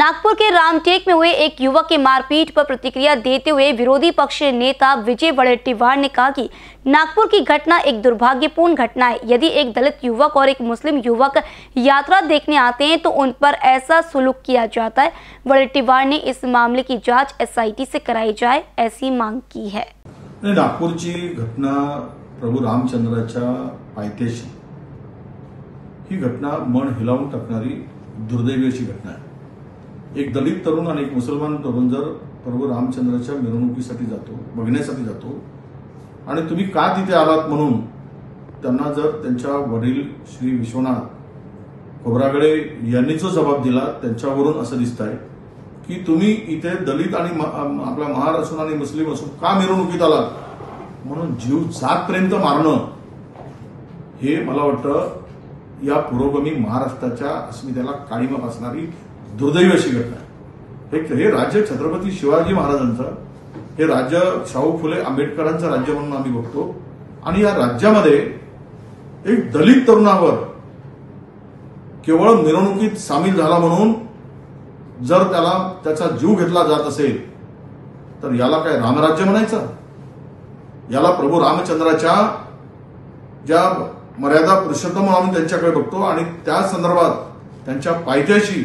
नागपुर के रामटेक में हुए एक युवक की मारपीट पर प्रतिक्रिया देते हुए विरोधी पक्ष नेता विजय वडेट्टीवार ने कहा कि नागपुर की घटना एक दुर्भाग्यपूर्ण घटना है। यदि एक दलित युवक और एक मुस्लिम युवक यात्रा देखने आते हैं तो उन पर ऐसा सुलूक किया जाता है। वडेट्टीवार ने इस मामले की जांच SIT से कराई जाए ऐसी मांग की है। नागपूरची घटना प्रभू रामचंद्राच्या पायथ्याशी ही घटना मन हिलावून टाकणारी दुर्दैवी अशी घटना आहे। एक दलित तरुण आणि एक मुसलमान तरुण जर प्रभू रामचंद्राच्या मिरवणुकीसाठी जातो, बघण्यासाठी जातो आणि तुम्ही का तिथे आलात म्हणून त्यांना जर त्यांच्या वडील श्री विश्वनाथ खोब्रागडे यांनी जो जबाब दिला त्यांच्यावरून असं दिसतंय की तुम्ही इथे दलित आणि आपला महार असून आणि मुस्लिम असून का मिरवणुकीत आलात म्हणून जीव जातपर्यंत मारणं हे मला वाटतं या पुरोगामी महाराष्ट्राच्या अस्मितेला काळीमा फासणारी दुर्दैवी अशी घटना आहे। हे राज्य छत्रपती शिवाजी महाराजांचं, हे राज्य शाहू फुले आंबेडकरांचं राज्य म्हणून आम्ही बघतो आणि या राज्यामध्ये एक दलित तरुणावर केवळ मिरवणुकीत सामील झाला म्हणून जर त्याचा जीव घेतला जात असेल तर याला काय रामराज्य म्हणायचं? याला प्रभू रामचंद्राच्या ज्या मर्यादा पुरुषोत्तम म्हणून आम्ही त्यांच्याकडे बघतो आणि त्या संदर्भात त्यांच्या पायथ्याशी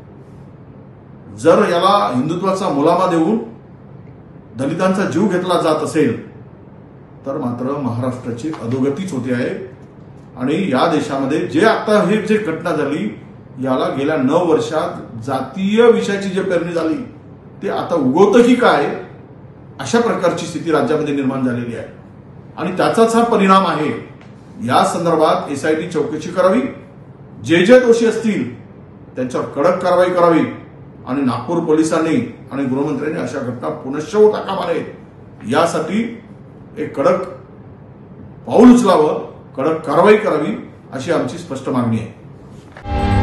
जर याला हिंदुत्वाचा मुलामा देऊन दलितांचा जीव घेतला जात असेल तर मात्र महाराष्ट्राची अधोगतीच होते आहे। आणि या देशामध्ये जे आता हे जे घटना झाली याला गेल्या 9 वर्षात जातीय विषयाची जे पेरणी झाली ते आता उगवतं की काय अशा प्रकारची स्थिती राज्यामध्ये निर्माण झालेली आहे आणि त्याचाच हा परिणाम आहे। या संदर्भात SIT चौकशी करावी, जे दोषी असतील त्यांच्यावर कडक कारवाई करावी आणि नागपूर पोलिसांनी आणि गृहमंत्र्यांनी अशा घटना पुनश्च होता कामा नये यासाठी एक कडक पाऊल उचलावं, कडक कारवाई करावी अशी आमची स्पष्ट मागणी आहे।